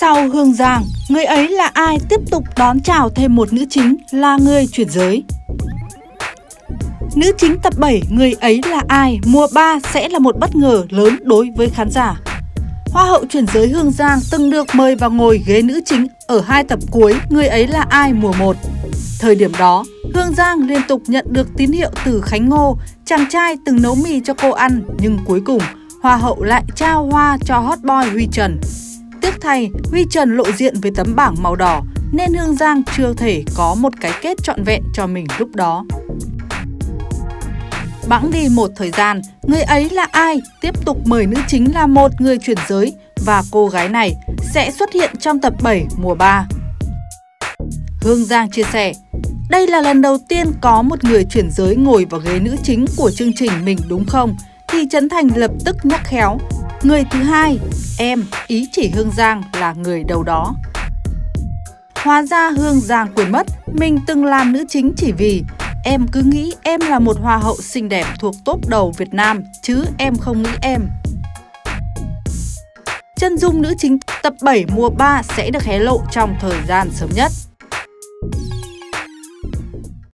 sau Hương Giang, người ấy là ai tiếp tục đón chào thêm một nữ chính là người chuyển giới. Nữ chính tập 7 Người ấy là ai mùa 3 sẽ là một bất ngờ lớn đối với khán giả. Hoa hậu chuyển giới Hương Giang từng được mời vào ngồi ghế nữ chính ở 2 tập cuối Người ấy là ai mùa 1. Thời điểm đó, Hương Giang liên tục nhận được tín hiệu từ Khánh Ngô, chàng trai từng nấu mì cho cô ăn, nhưng cuối cùng Hoa hậu lại trao hoa cho hot boy Huy Trần. Tiếc thay, Huy Trần lộ diện với tấm bảng màu đỏ nên Hương Giang chưa thể có một cái kết trọn vẹn cho mình lúc đó. Bẵng đi một thời gian, Người ấy là ai tiếp tục mời nữ chính là một người chuyển giới và cô gái này sẽ xuất hiện trong tập 7 mùa 3. Hương Giang chia sẻ, đây là lần đầu tiên có một người chuyển giới ngồi vào ghế nữ chính của chương trình mình đúng không? Thì Trấn Thành lập tức nhắc khéo, người thứ hai, em, ý chỉ Hương Giang là người đầu đó. Hóa ra Hương Giang quên mất, mình từng làm nữ chính chỉ vì em cứ nghĩ em là một hoa hậu xinh đẹp thuộc top đầu Việt Nam, chứ em không nghĩ em. Chân dung nữ chính tập 7 mùa 3 sẽ được hé lộ trong thời gian sớm nhất.